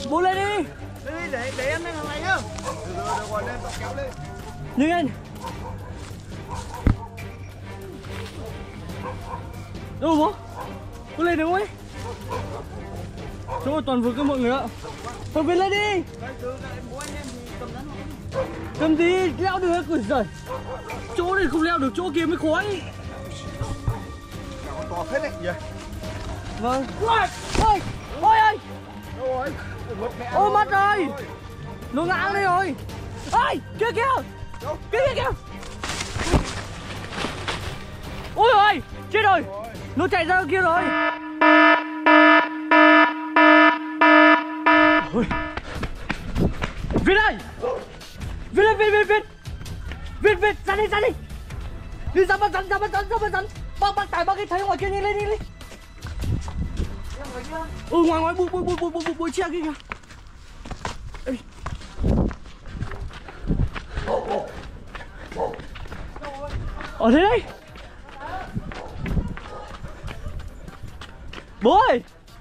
Bố lên đi. Để em lên thằng này nhá. Được rồi, lên cậu kéo lên. Nhanh lên. Đâu bố? Bố lên được không ấy? Chỗ một toàn vực các mọi người ạ. Thôi về lên đi. Cầm gì? Leo được hết rồi. Chỗ này không leo được, chỗ kia mới khó ấy. To phết đấy nhỉ. Vâng. Ôi, ôi ơi. Đâu rồi? Ôi mất rồi. Nó ngã đây rồi. Ôi, kia kìa. Kia kìa. Ôi ơi, chết rồi. Nó chạy ra kia rồi. Việt ơi. Việt ơi, Việt, ra đi. Đi ra bắt rắn. Bác tải bác cái thấy ngoài kia đi lên. Ngoài bụi tre kia kìa. Ở đây đây. Bố ơi.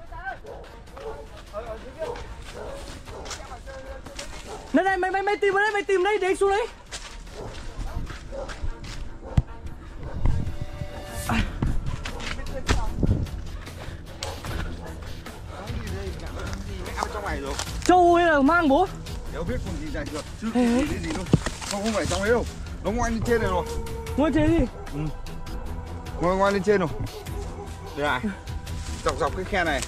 Này mày tìm vào đây, mày tìm đây, để anh xuống đấy. Châu hay là mang bố? Đéo biết con gì dài được, chứ cái gì đâu. Không phải trong đấy đâu. Nó ngoan lên trên này rồi. Ngoan trên gì? Ừ. Ngoan lên trên rồi. Đây này. Dọc cái khe này.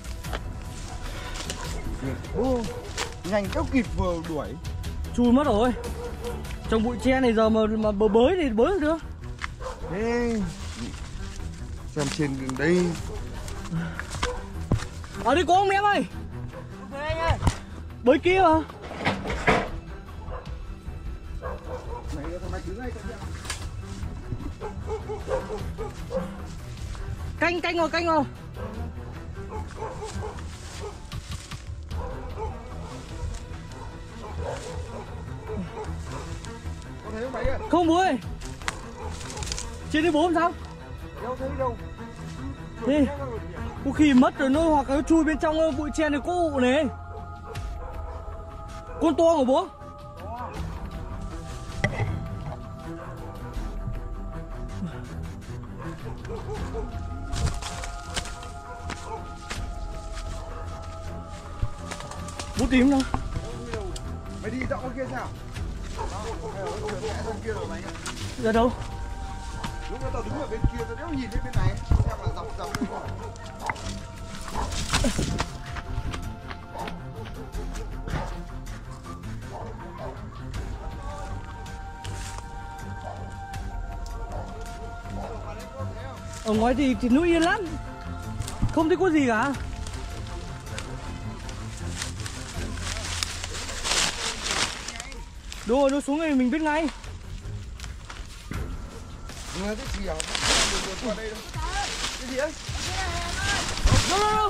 Nhanh kéo kịp vừa đuổi. Chui mất rồi. Trong bụi tre này giờ mà bới thì bới được. Thế xem trên đây. Ở đây có không em ơi? Đây anh ơi. Bới kia mà. Canh rồi. Có thấy không mày ơi? Không bố ơi. Trên đây bố làm sao? Đâu thấy đâu. Đi. Có khi mất rồi nó hoặc là nó chui bên trong bụi tre này có ụ này. Con to hả bố? Bố tìm nào. Mày đi dạo kia sao? Ra đâu? Lúc đó tao đứng ở bên kia tao đéo nhìn thấy bên này. Xem là dọc đây rồi. Ở ngoài thì núi yên lắm. Không thấy có gì cả. Đúng rồi, nó xuống này mình biết ngay. Nghe cái gì à? Đừng qua đây đâu. Cái gì ấy? Đâu.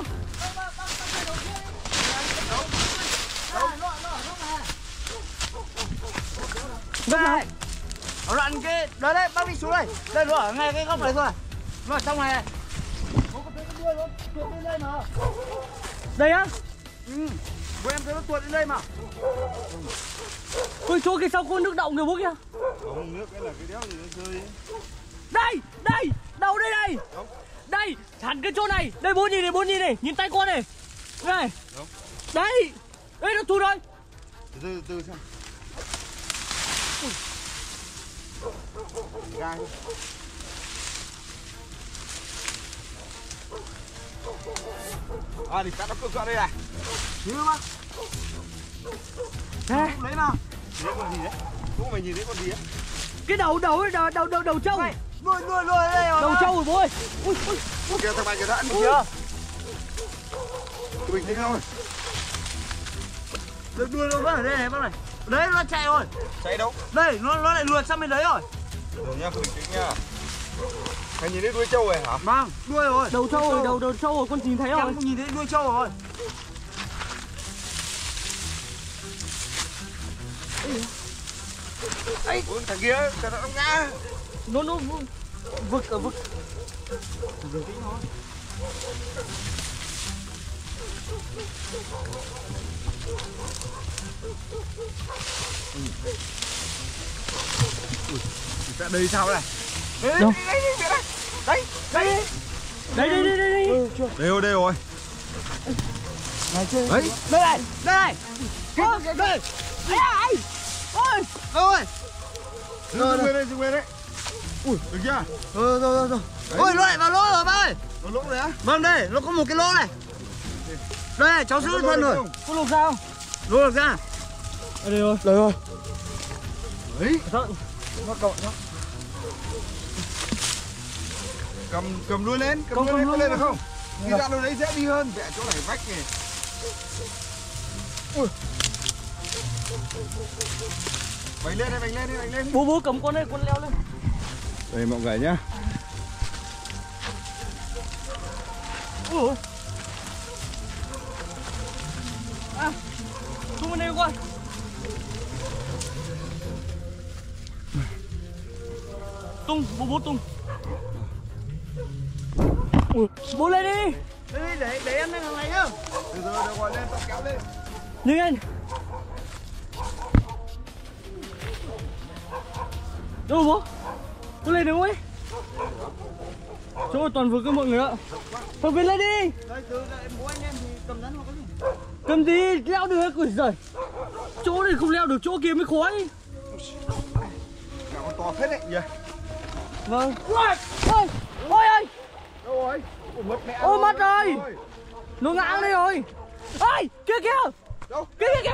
Góc này. Ở đoạn cái đó đấy, bác đi xuống đây. Đây nó ở ngay cái góc này thôi. Nó ở trong này này. Bố có thấy cái đuôi nó tuột lên đây mà. Đây á? Ừ. Bố em thấy nó tuột lên đây mà. Ôi chỗ kia sau có nước động kìa bố kia. Không, nước cái là cái đéo gì nó rơi. Đây, đâu đây. Đúng. Đây, hẳn cái chỗ này. Đây bố nhìn này, nhìn tay con này. Đây. Đúng. Đây, nó thụt rồi. Từ xem. Gai. Thì cắt nó cựa đây này. Nhìn không bác? Nè. Lấy nào. Đấy con gì đấy? Bố mày nhìn thấy con gì đấy? Cái đầu trâu. Nuôi đây rồi. Đầu trâu rồi bố ơi. Ui. Kìa thằng mày kìa đã ăn Kìa. Tụi mình thấy thôi. Được đuôi nó vẫn ở đây này bác này. Đấy nó chạy rồi. Chạy đâu? Đây nó lại luồn sang bên đấy rồi. Rồi nha, cứ bình tĩnh nha. Mày nhìn thấy đuôi trâu rồi hả? Vâng, đuôi rồi. Đầu trâu rồi, con nhìn thấy rồi. Em cũng nhìn thấy đuôi trâu rồi. Ấy, thằng kia, thằng nó ngã. Nó vực. Bình tĩnh thôi. Sẽ đây sao đây? Đâu? Đấy. Đây. Đây rồi. Này chơi. Đấy. Đây này. Ôi, đây. Ai. Ôi. Ôi. Dừng về đấy. Ui, được chưa? Rồi. Ôi, nó lại vào lỗ rồi ba ơi. Có lỗ đấy á? Vâng đây, nó có một cái lỗ này. Đây này, cháu giữ thân rồi. Có lục sao không? Lỗ được ra. Ở đây rồi. Đây rồi. Đấy. Sao? Nó cậu nó. Cầm luôn lên, cầm luôn lên, có lên được không? Đi ra đâu đấy dễ đi hơn, vẽ chỗ này vách này. Ui. Bánh lên. Bố cầm con đây, con leo lên. Đây mọi người nhá. Ui. À, tung bên đây con. Tung, bố tung. Ui, bố lên đi. Để em lên thằng này nhá. Từ từ được rồi, lên tao kéo lên. Nhanh lên. Đâu bố? Bố lên được không ấy? Chỗ toàn vực các mọi người ạ. Thôi bên lên đi. Đây từ đây bố anh em thì cầm rắn hoặc cái gì? Cầm gì? Leo được ui giời. Chỗ này không leo được, chỗ kia mới khó ấy. Cả con to phết đấy nhỉ. Vâng. Ôi ơi. Đâu rồi? Ôi mất mẹ. Ôi mất rồi. Nó ngã đây rồi. Ôi kia. Đâu? Kia.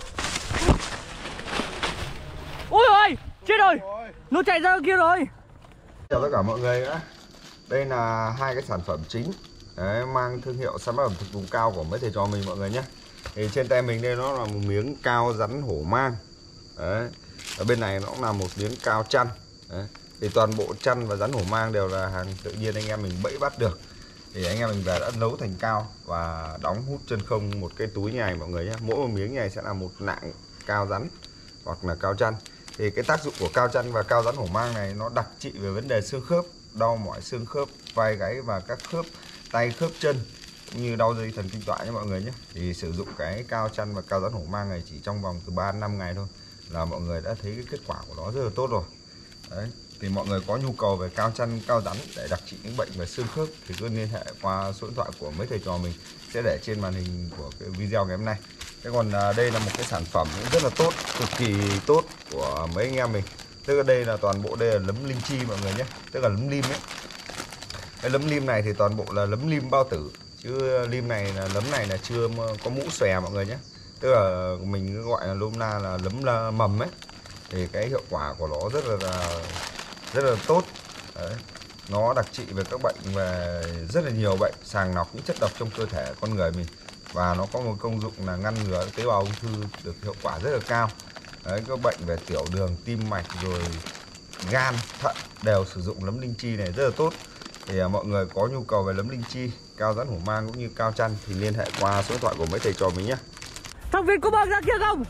Ôi ơi, chết rồi. Nó chạy ra kia rồi. Chào tất cả mọi người nhé. Đây là hai cái sản phẩm chính đấy, mang thương hiệu sản phẩm thực vùng cao của mấy thầy trò mình mọi người nhé. Thì trên tay mình đây nó là một miếng cao rắn hổ mang. Đấy. Ở bên này nó cũng là một miếng cao chăn. Đấy. Thì toàn bộ chăn và rắn hổ mang đều là hàng tự nhiên anh em mình bẫy bắt được. Thì anh em mình về đã nấu thành cao và đóng hút chân không một cái túi như này mọi người nhé. Mỗi một miếng này sẽ là một nạng cao rắn hoặc là cao chăn. Thì cái tác dụng của cao chăn và cao rắn hổ mang này nó đặc trị về vấn đề xương khớp, đau mỏi xương khớp, vai gáy và các khớp tay khớp chân cũng như đau dây thần kinh tọa nhé mọi người nhé. Thì sử dụng cái cao chăn và cao rắn hổ mang này chỉ trong vòng từ 3 đến 5 ngày thôi là mọi người đã thấy cái kết quả của nó rất là tốt rồi. Đấy. Thì mọi người có nhu cầu về cao chăn, cao rắn để đặc trị những bệnh về xương khớp thì cứ liên hệ qua số điện thoại của mấy thầy trò mình sẽ để trên màn hình của cái video ngày hôm nay. Thế còn đây là một cái sản phẩm rất là tốt, cực kỳ tốt của mấy anh em mình. Tức là đây là toàn bộ đây là nấm linh chi mọi người nhé, tức là nấm lim ấy. Cái nấm lim này thì toàn bộ là nấm lim bao tử, chứ lim này là nấm này là chưa có mũ xòe mọi người nhé. Tức là mình gọi là nôm na là nấm mầm ấy. Thì cái hiệu quả của nó rất là tốt. Đấy. Nó đặc trị về các bệnh về rất là nhiều bệnh, sàng lọc những chất độc trong cơ thể con người mình. Và nó có một công dụng là ngăn ngừa tế bào ung thư được hiệu quả rất là cao. Đấy, các bệnh về tiểu đường, tim mạch rồi gan, thận đều sử dụng nấm linh chi này rất là tốt. Thì mọi người có nhu cầu về nấm linh chi, cao rắn hổ mang cũng như cao chăn thì liên hệ qua số điện thoại của mấy thầy trò mình nhé. Thằng Việt có băng ra kia không?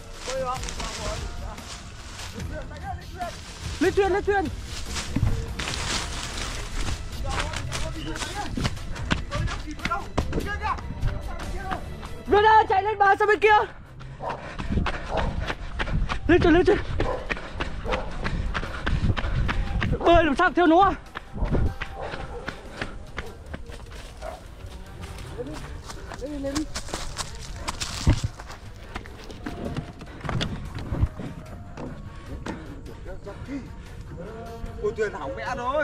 Lên thuyền. Việt ơi, chạy lên bờ sang bên kia. Lên thuyền. Bơi làm sao theo nó à? Lên đi. Ôi thuyền hỏng mẹ rồi.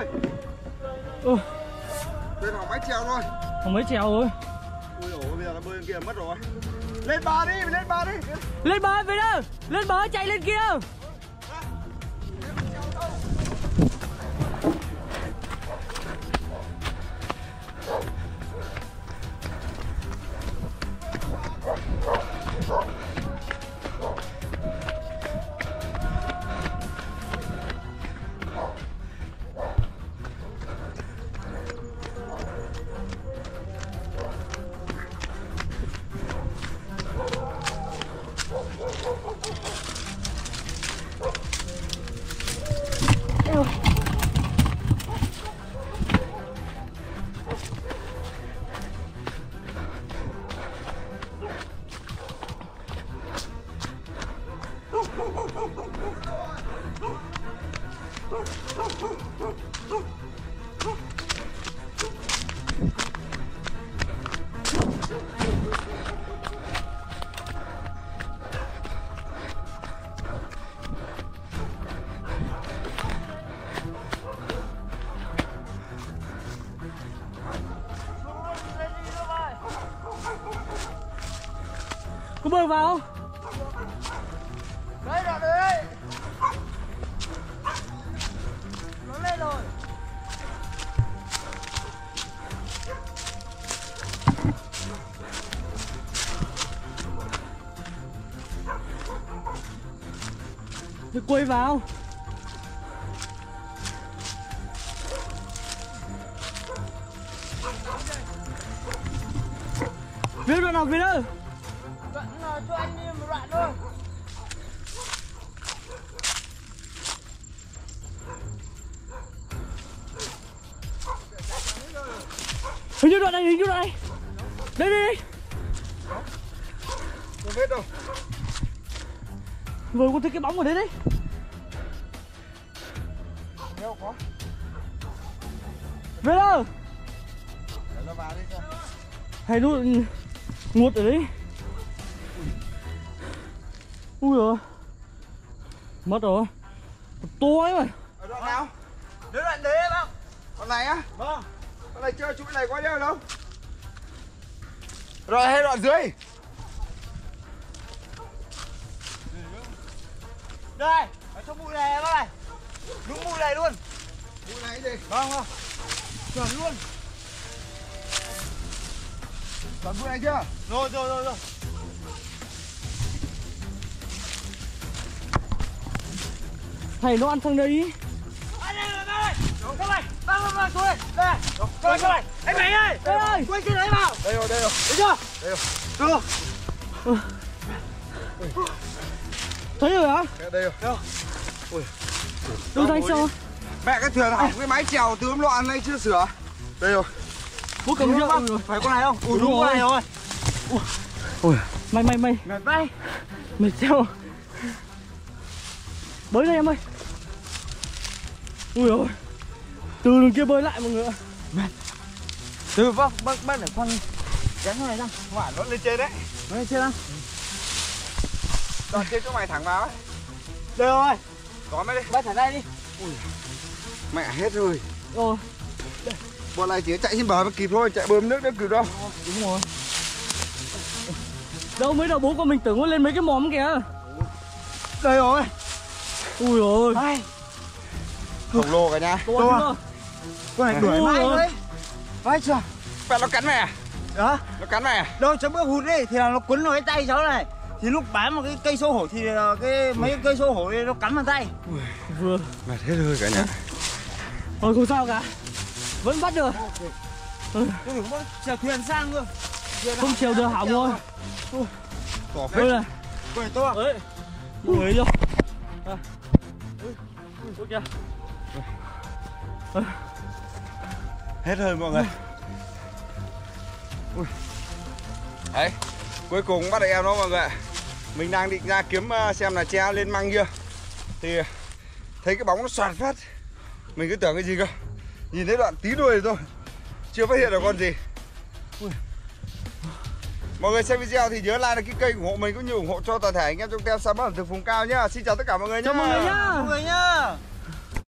Thuyền hỏng mái chèo rồi. Không mấy trèo rồi. Ôi dồi, bây giờ nó bơi lên kia mất rồi. Lên bờ đi. Lên bờ Việt ơi, lên bờ chạy lên kia. Có bơi vào không? Đấy, đoạn đấy. Nó lên rồi. Thì quay vào. Viết đoạn nào viết ơi. Đoạn nào cho anh đi một đoạn thôi. Hình như đoạn này, hình như đoạn này. Đây đây đây. Không biết đâu. Vừa có thấy cái bóng ở đấy đấy. Đâu có. Về đâu? Để nó vào đi xem. Hay nó ngột ở đấy. Ui giời. Mất rồi. Tối mà. Ở đoạn nào? Đến đoạn đấy em không? Đoạn này á? Vâng. Đoạn này chơi chuỗi này có nhớ đâu? Rồi hay đoạn dưới? Đây, ở trong bụi này em ơi. Đúng bụi này luôn. Bụi này gì? Vâng vâng. Chuẩn luôn. Đoạn bụi này chưa? Rồi rồi rồi rồi. Thầy nó ăn sang đây. Anh đây rồi đây. Các bạn, vâng xuống đây. Đây. Rồi các bạn. Anh mày ơi. Đây ơi. Quay cái đấy vào. Đây rồi, đây rồi. Thấy chưa? Đây rồi. Được. Thấy rồi hả? Đây rồi. Đâu ra anh sao? Mẹ cái thuyền hỏng cái mái chèo từ hôm loạn này chưa sửa. Đây rồi. Bố cầm rượu rồi. Phải con này không? Đúng Đúng con này rồi. rồi. Ui. Mày Mệt bay. mày theo. Bơi đây em ơi. Ui ôi. Từ đường kia bơi lại mọi người ạ. Từ vâng, bác để con chén này ra. Hỏa nó lên trên đấy. Nó lên trên không? Đoạn trên chỗ mày thẳng vào ấy. Được rồi. Đón mày đi. Bác thả đây đi. Mẹ hết rồi. Rồi. Bọn này chỉ chạy trên bờ mới kịp thôi, chạy bơm nước đâu kịp đâu. Đúng rồi. Đâu mới đầu bố con mình tưởng nó lên mấy cái móm kìa. Đây rồi. Ui ôi. Ai. Khổng lồ cả nhà. To chưa? Con này đuổi Ui mãi ôi. đấy. Vai chưa? Mẹ nó cắn mày à? Đó. Nó cắn mày à? Đâu cháu bước hụt đi thì là nó quấn vào cái tay cháu này. Thì lúc bám vào cái cây xô hổ thì cái mấy cái cây xô hổ này nó cắn vào tay. Vừa. Mệt hết rồi cả nhà. Thôi không sao cả. Vẫn bắt được. Tôi tưởng bác chèo thuyền sang cơ. Không chiều được hỏng rồi. Tỏ Đây phết. này. Con này to. Đấy. Ui chưa? Ui kìa. Hết rồi mọi người. Ui. Đấy. Cuối cùng bắt được em đó mọi người ạ. Mình đang định ra kiếm xem là treo lên măng kia. Thì thấy cái bóng nó xoạt phát. Mình cứ tưởng cái gì cơ. Nhìn thấy đoạn tí đuôi rồi thôi. Chưa phát hiện được con gì. Ui. Mọi người xem video thì nhớ like đăng ký kênh ủng hộ mình cũng như ủng hộ cho toàn thể anh em trong tem săn bắt ẩm thực vùng cao nhá. Xin chào tất cả mọi người nhá. Chào mọi người nhá. Mọi người nhá.